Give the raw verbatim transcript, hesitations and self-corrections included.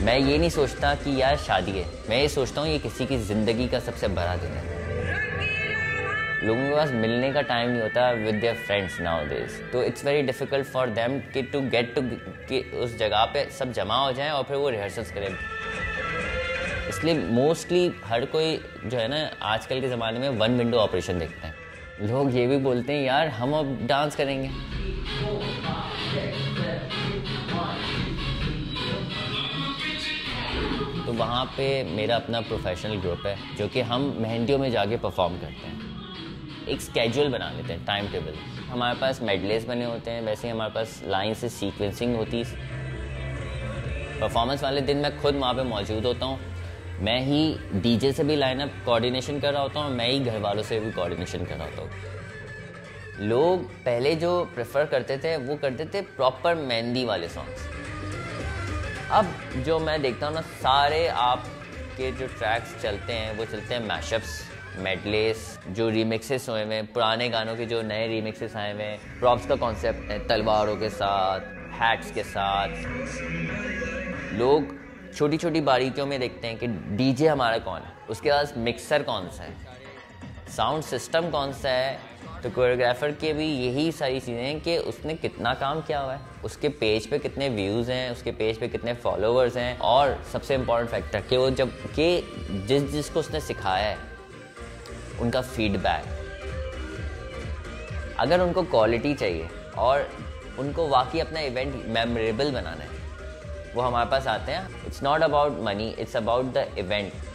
میں یہ نہیں سوچتا کہ یار شادی ہے، میں یہ سوچتا ہوں یہ کسی کی زندگی کا سب سے بڑا دن ہے۔ لوگوں کے پاس ملنے کا ٹائم نہیں ہوتا with their friends nowadays, تو it's very difficult for them کہ ٹو گیٹ ٹو کہ اس جگہ پہ سب جمع ہو جائیں اور پھر وہ ریہرسلس کریں۔ اس لیے موسٹلی ہر کوئی جو ہے نا آج کل کے زمانے میں ون ونڈو آپریشن دیکھتا ہے۔ لوگ یہ بھی بولتے ہیں یار ہم اب ڈانس کریں گے، تو وہاں پہ میرا اپنا پروفیشنل گروپ ہے جو کہ ہم مہندیوں میں جا کے پرفارم کرتے ہیں۔ ایک اسکیجول بنا لیتے ہیں، ٹائم ٹیبل، ہمارے پاس میڈلیز بنے ہوتے ہیں، ویسے ہی ہمارے پاس لائن سے سیکوینسنگ ہوتی ہے۔ پرفارمنس والے دن میں خود وہاں پہ موجود ہوتا ہوں، میں ہی ڈی جے سے بھی لائن اپ کوآرڈینیشن کر رہا ہوتا ہوں اور میں ہی گھر والوں سے بھی کوآرڈینیشن کر رہا ہوتا ہوں۔ لوگ پہلے جو پریفر کرتے تھے وہ کرتے تھے پراپر مہندی والے سانگس، اب جو میں دیکھتا ہوں نا سارے آپ کے جو ٹریکس چلتے ہیں وہ چلتے ہیں میش اپس، میڈلیز، جو ریمکسز ہوئے ہوئے ہیں پرانے گانوں کے، جو نئے ریمکسز آئے ہوئے ہیں، پراپس کا کانسیپٹ ہے، تلواروں کے ساتھ، ہیٹس کے ساتھ۔ لوگ چھوٹی چھوٹی باریکیوں میں دیکھتے ہیں کہ ڈی جے ہمارا کون ہے، اس کے پاس مکسر کون سا ہے، ساؤنڈ سسٹم کون سا ہے۔ تو کوریوگرافر کے بھی یہی ساری چیزیں ہیں کہ اس نے کتنا کام کیا ہوا ہے، اس کے پیج پہ کتنے ویوز ہیں، اس کے پیج پہ کتنے فالوورز ہیں، اور سب سے امپورٹنٹ فیکٹر کہ وہ جب کہ جس جس کو اس نے سکھایا ہے ان کا فیڈ بیک۔ اگر ان کو کوالٹی چاہیے اور ان کو واقعی اپنا ایونٹ میموریبل بنانا ہے، وہ ہمارے پاس آتے ہیں۔ It's not about money, it's about the event.